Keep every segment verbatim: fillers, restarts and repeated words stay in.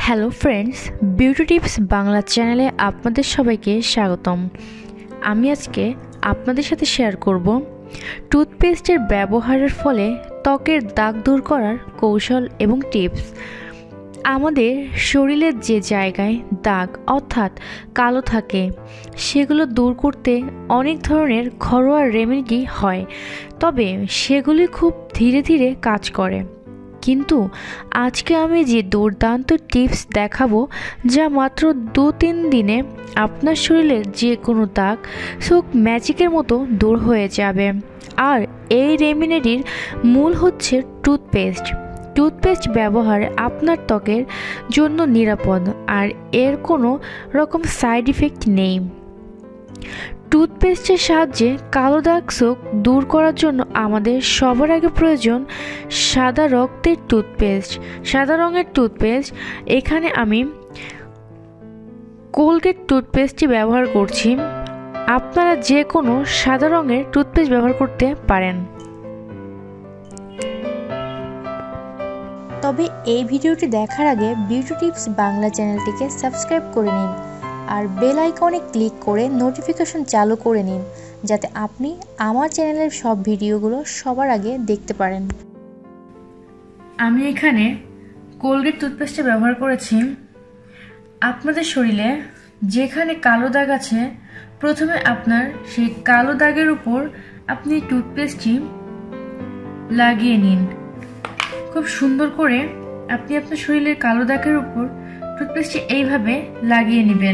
Hello friends, beauty tips Bangla চ্যানেলে আপনাদের সবাইকে স্বাগতম। আমি আজকে আপনাদের সাথে শেয়ার করব টুথপেস্টের ব্যবহারের ফলে ত্বকের দাগ দূর করার কৌশল এবং টিপস। আমাদের শরীরের যে জায়গায় দাগ অর্থাৎ কালো থাকে সেগুলো দূর করতে অনেক ধরনের ঘরোয়া রেমেডি হয়, তবে সেগুলি খুব ধীরে ধীরে কাজ করে। কিন্তু আজকে আমি যে দুর্দান্ত টিপস দেখাবো, যা মাত্র দু তিন দিনে আপনার শরীরের যে কোনো দাগ চোখ ম্যাজিকের মতো দূর হয়ে যাবে। আর এই রেমেডির মূল হচ্ছে টুথপেস্ট। টুথপেস্ট ব্যবহার আপনার ত্বকের জন্য নিরাপদ, আর এর কোনো রকম সাইড ইফেক্ট নেই। টুথপেস্টের সাহায্যে কালো দাগ চোখ দূর করার জন্য আমাদের সবার আগে প্রয়োজন সাদা রক্তের টুথপেস্ট। সাদা রঙের টুথপেস্ট, এখানে আমি কোলগেট টুথপেস্টটি ব্যবহার করছি। আপনারা যে কোনো সাদা রঙের টুথপেস্ট ব্যবহার করতে পারেন। তবে এই ভিডিওটি দেখার আগে বিউটি টিপস বাংলা চ্যানেলটিকে সাবস্ক্রাইব করে নিন আর বেল আইকনে ক্লিক করে নোটিফিকেশন চালু করে নিন, যাতে আপনি আমার চ্যানেলের সব ভিডিওগুলো সবার আগে দেখতে পারেন। আমি এখানে কোলগেট টুথপেস্টটা ব্যবহার করেছি। আপনাদের শরীরে যেখানে কালো দাগ আছে, প্রথমে আপনার সেই কালো দাগের উপর আপনি টুথপেস্টটি লাগিয়ে নিন। খুব সুন্দর করে আপনি আপনার শরীরের কালো দাগের উপর টুথপেস্টটি এইভাবে লাগিয়ে নেবেন।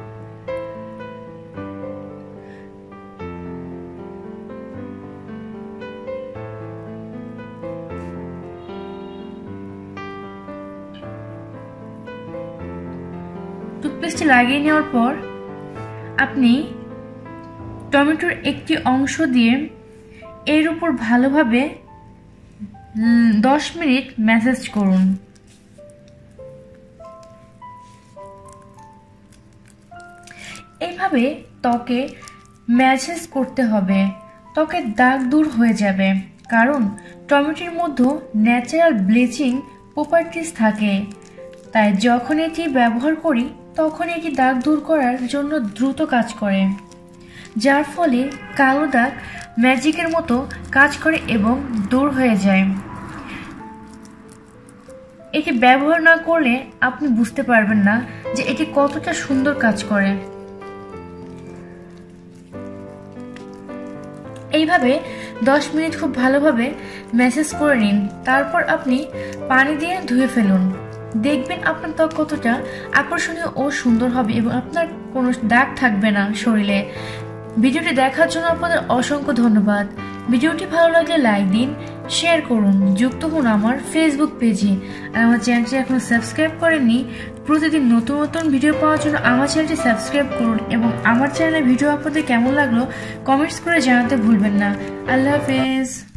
টুথপেস্টটি লাগিয়ে নেওয়ার পর আপনি টমেটোর একটি অংশ দিয়ে এর উপর ভালোভাবে দশ মিনিট ম্যাসাজ করুন। এইভাবে ত্বকে ম্যাসাজ করতে হবে, ত্বকের দাগ দূর হয়ে যাবে। কারণ টমেটোর মধ্যে ন্যাচারাল ব্লিচিং প্রপার্টিস থাকে, তাই যখন এটি ব্যবহার করি তখন এটি দাগ দূর করার জন্য দ্রুত কাজ করে, যার ফলে কালো দাগ ম্যাজিকের মতো কাজ করে এবং দূর হয়ে যায়। এটি ব্যবহার না করলে আপনি বুঝতে পারবেন না যে এটি কতটা সুন্দর কাজ করে। এইভাবে দশ মিনিট খুব ভালোভাবে ম্যাসাজ করে নিন। তারপর আপনি পানি দিয়ে ধুয়ে ফেলুন। দেখবেন আপনার ত্বক কতটা আকর্ষণীয় ও সুন্দর হবে এবং আপনার কোনো দাগ থাকবে না শরীরে। ভিডিওটি দেখার জন্য আপনাদের অসংখ্য ধন্যবাদ। ভিডিওটি ভালো লাগলে লাইক দিন, শেয়ার করুন, যুক্ত হন আমার ফেসবুক পেজে। আর আমার চ্যানেলটি এখনো সাবস্ক্রাইব করেননি, প্রতিদিন নতুন নতুন ভিডিও পাওয়ার জন্য আমার চ্যানেলটি সাবস্ক্রাইব করুন এবং আমার চ্যানেলের ভিডিও আপনাদের কেমন লাগলো কমেন্টস করে জানাতে ভুলবেন না। আল্লাহ হাফেজ।